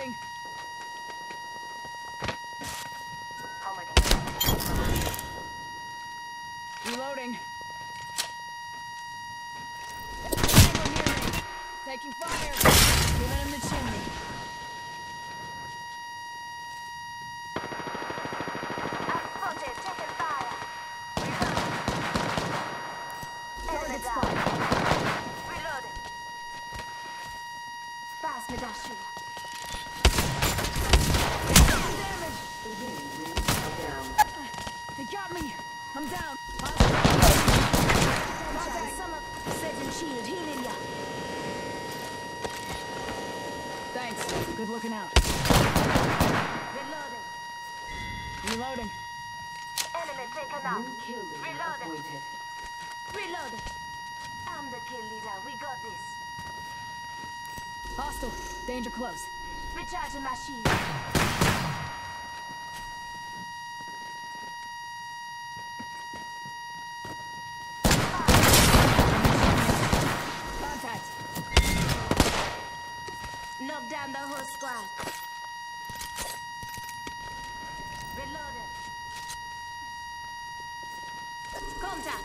Reloading. Helmet here. Reloading. Tango near me. Taking fire. Giving him the chimney. I'm spotted. Taking fire. Enemy Target down. spot. Reloading. Pass me that shoe. Damage. They got me. I'm down. Contact. Some up. Setting shield. Healing ya. Thanks. Good looking out. Reloading. Reloading. Enemy taken out. New kill leader Reloading. appointed. Reloading. I'm the kill leader. We got this. Hostile. Danger close. Recharging my shield. Contact. Knock down the whole squad. Reloading. Contact.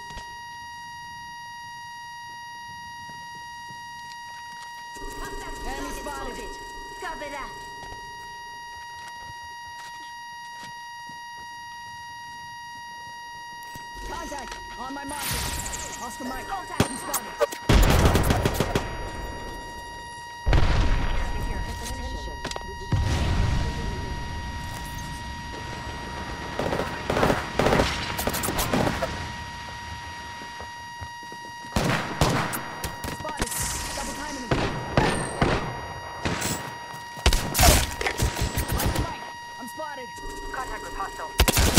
Enemy spotted. Copy that. Contact. On my marker. Oscar Mike. Contact. He's spotted. Attention. Spotted. Double timing him. Oscar Mike. I'm spotted. Contact with hostile.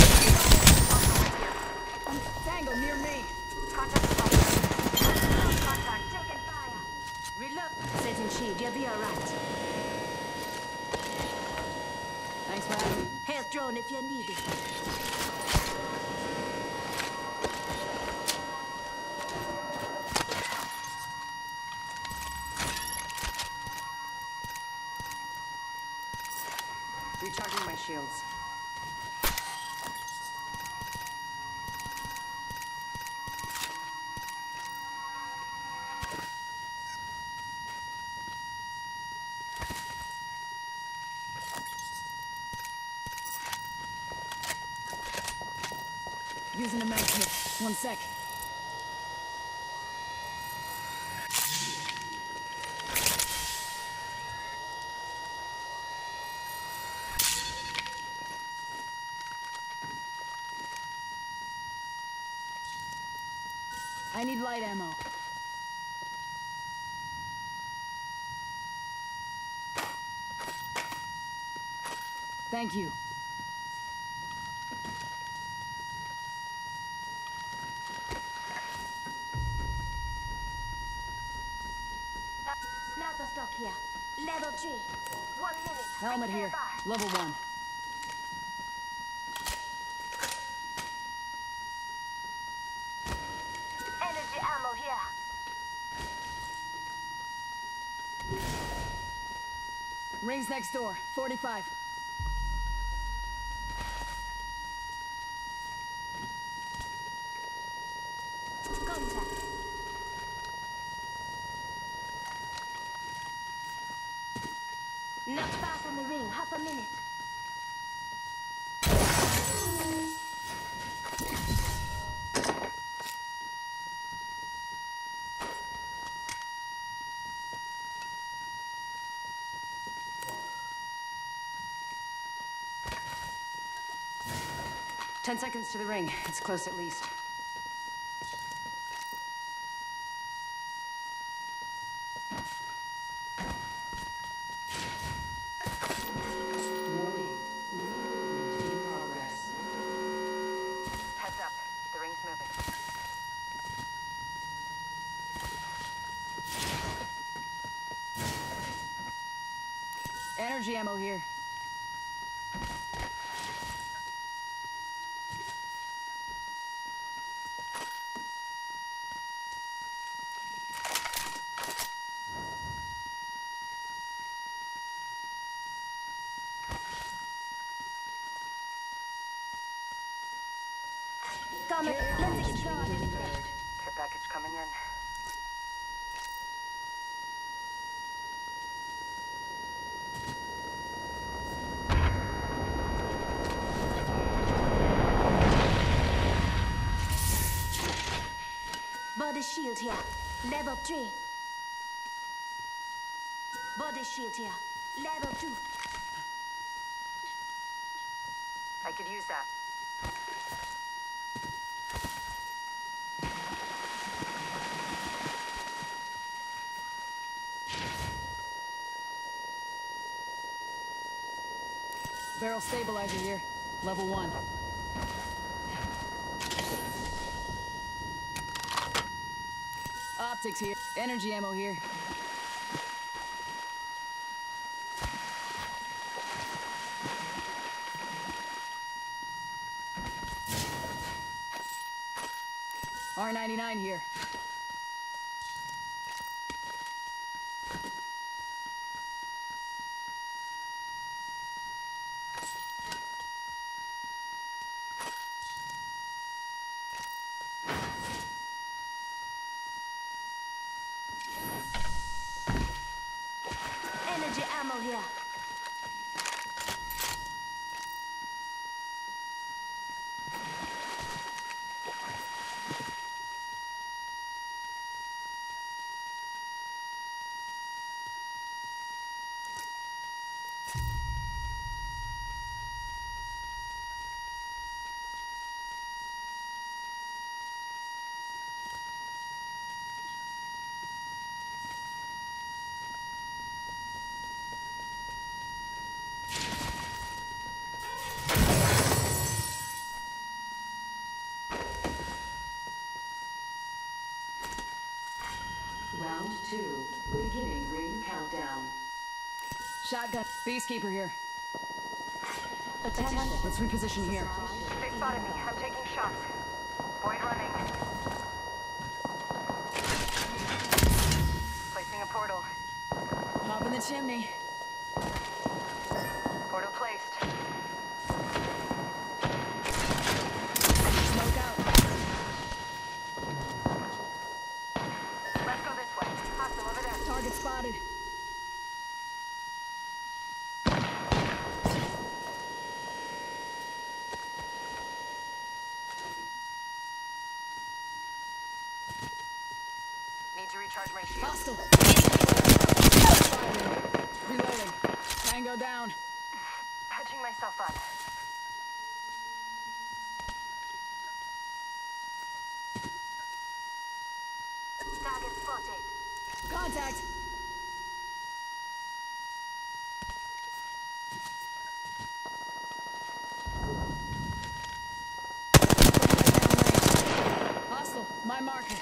Tango near me. Contact with hostile. Contact. Taking fire. Reload. Setting shield. You'll be alright. Thanks for having me. Health drone if you need it. Recharging my shields. Using a med kit. 1 sec. I need light ammo. Thank you. Sniper stock here. Level 3. 1 minute. Helmet Ring here. nearby. Level 1. Energy ammo here. Rings next door. 45. Contact. Not far from the ring. Half a minute. Ten seconds to the ring. It's close at least. Warning. Movement in progress. Heads up. The ring's moving. Energy ammo here. coming. Care Let's package explore being this delivered. place. Care package coming in. Body shield here. Level 3. Body shield here. Level 2. I could use that. Barrel stabilizer here. Level 1. Optics here. Energy ammo here. R99 here. Energy ammo here. Round 2. Beginning ring countdown. Shotgun. Beastkeeper here. Attention. Let's reposition here. They spotted me. I'm taking shots. Void running. Placing a portal. Hop in the chimney. Portal placed. Smoke out. Let's go this way. Hostile over there. Target spotted. Need to recharge my shield. Hostile. Reloading. Tango down. Patching myself up. Target spotted. Contact. Hostile. My marker.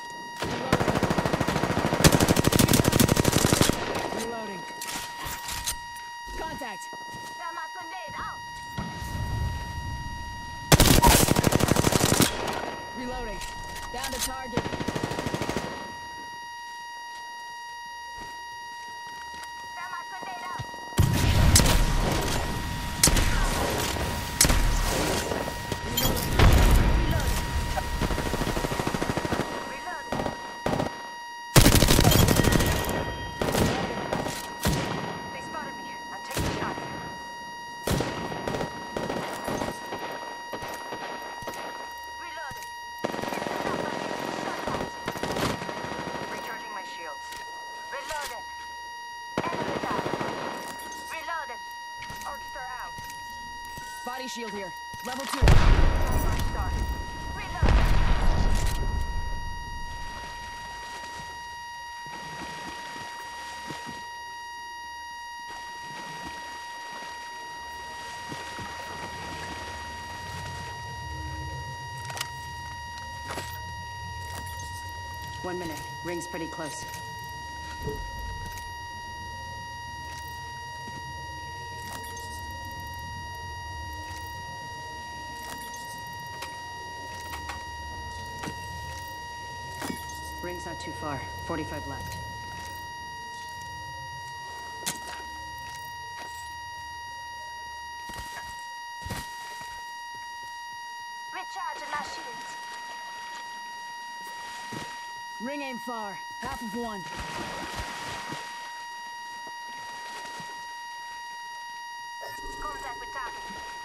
Reloading. Reloading. Contact. Thermite grenade out. Reloading. Down to target. Thermite grenade out. Reloading. They spotted me. I'm taking shots. Reloading. Recharging my shields. Reloading. Enemy down. Reloading. Arc star out. Body shield here. Level 2. Arc star. Reloading. One minute. Ring's pretty close. Ring's not too far. 45 left. Recharging my shields. Ring ain't far. Half of one. Contact with target.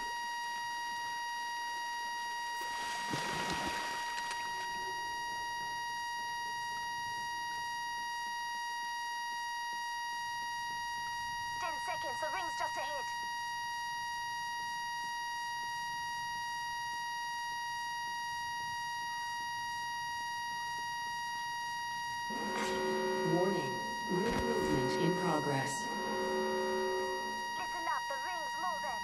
Seconds, the ring's just ahead. Warning. Ring movement in progress. Listen up, the ring's moving.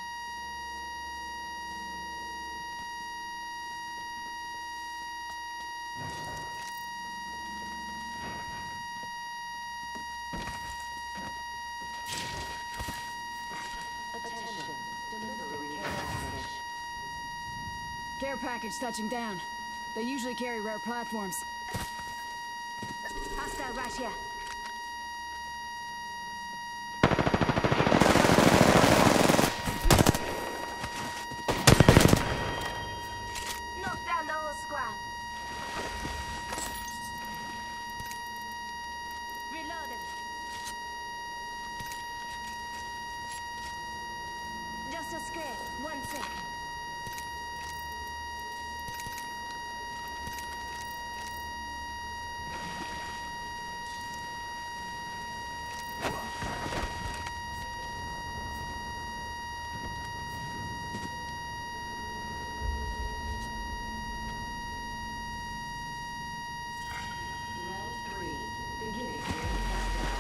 Attention. Delivery care package. Care package touching down. They usually carry rare platforms. Hostile right here. Knock down the whole squad. Reloading. Just a scrape. 1 second. Round 3. Beginning ring countdown.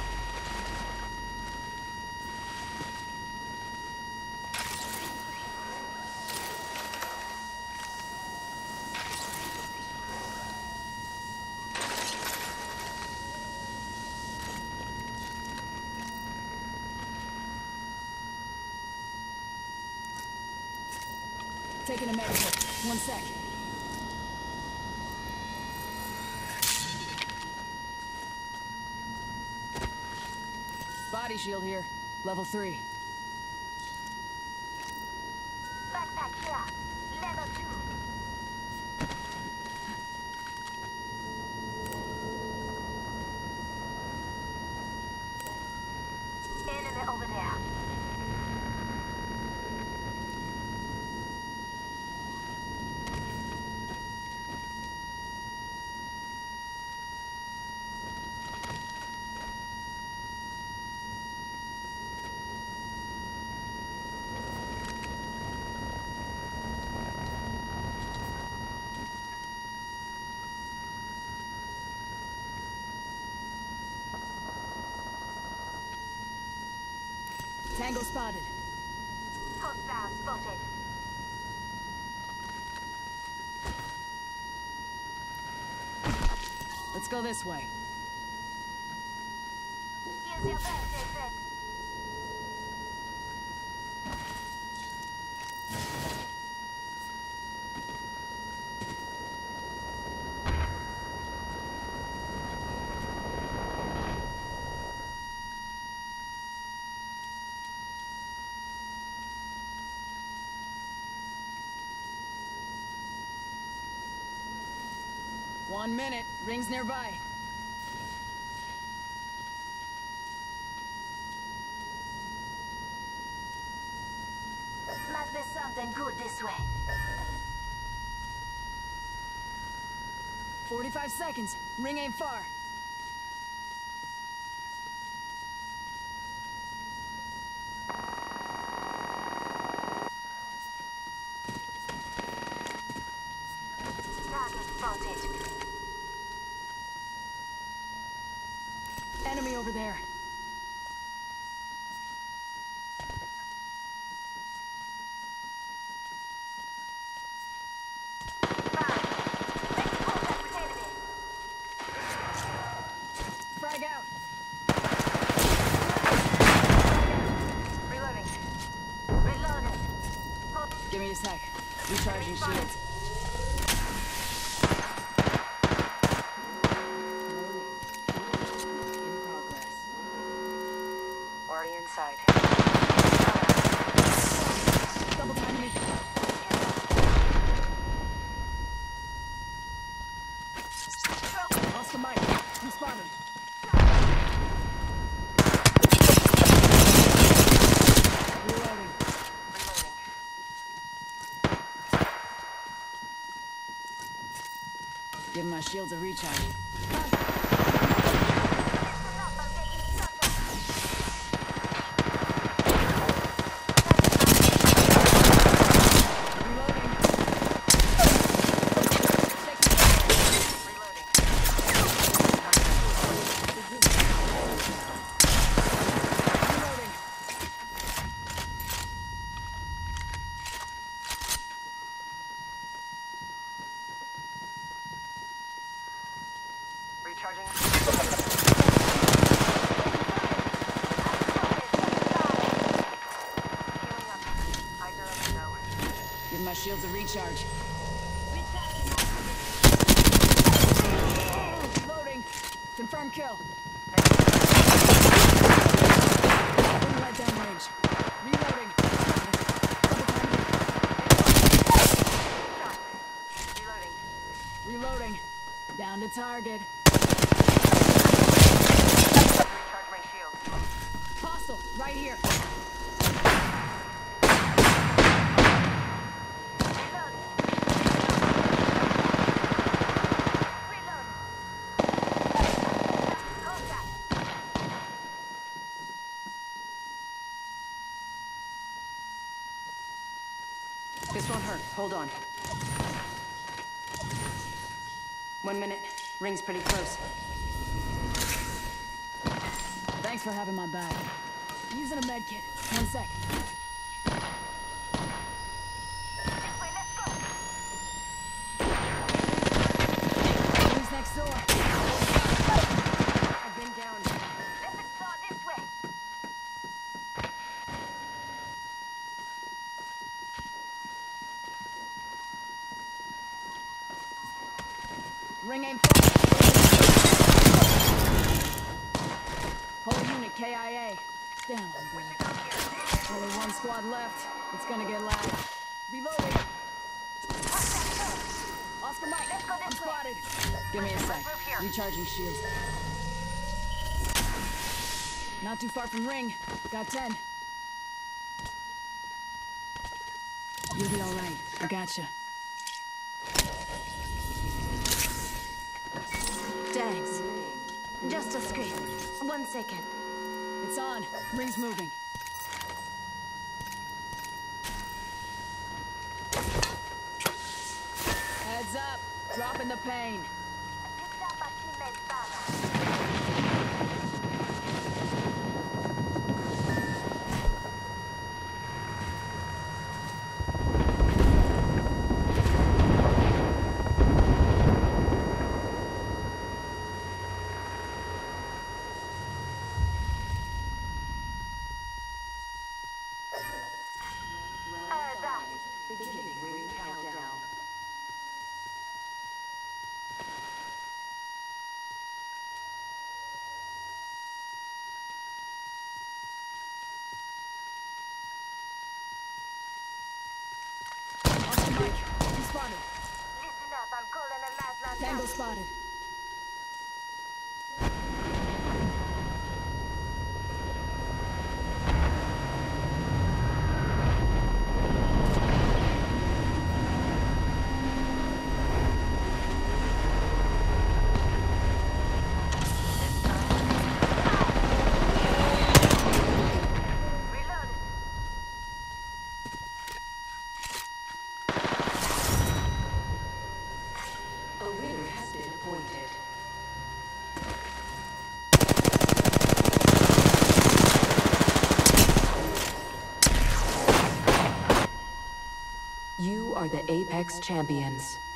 Taking a medical. 1 sec. Body shield here. Level 3. Backpack here. Level 2. Enemy over there. Tango spotted. Hostile spotted. Let's go this way. Use your best, David. One minute. Ring's nearby. Must be something good this way. 45 seconds. Ring ain't far. Target spotted. Enemy over there. Frag out. Reloading. Reloading. Give me a sec. Recharging shields. In progress. Already inside. Double time me. Lost the mic. spotted. Reloading. Reloading. Give my shields a recharge. Listen up, I'm getting shot at. Reloading. Reloading. Reloading. Recharging. Healing up. Eyes are open though. Give my shields a recharge. Reloading. Confirm kill. Right down range. Reloading. Shot. Reloading. Reloading. Down to target. Recharge my shield. Hostile. Right here. Reload. Reload. Contact. This won't hurt. Hold on. 1 minute. Ring's pretty close. Thanks for having my back. Using a med kit. 1 sec. This way, let's go. Who's next door? I've been down. Let's explore this way. Ring aim far. Whole unit KIA. Damn, I'm good. Only one squad left. It's gonna get loud. Reloading. Oscar Mike, Let's go this I'm way. spotted. Give me a sec. Move here. Recharging shields. Not too far from ring. Got 10. You'll be all right. I gotcha. Thanks. Just a screen. 1 second. It's on. Ring's moving. Heads up. Dropping the pain. Picked up a teammate's banner. That. Beginning ring countdown. Oscar Mike, you spotted. Listen up, I'm calling a last land. Tango spotted. Reload. A winner has been appointed. You are the Apex Champions.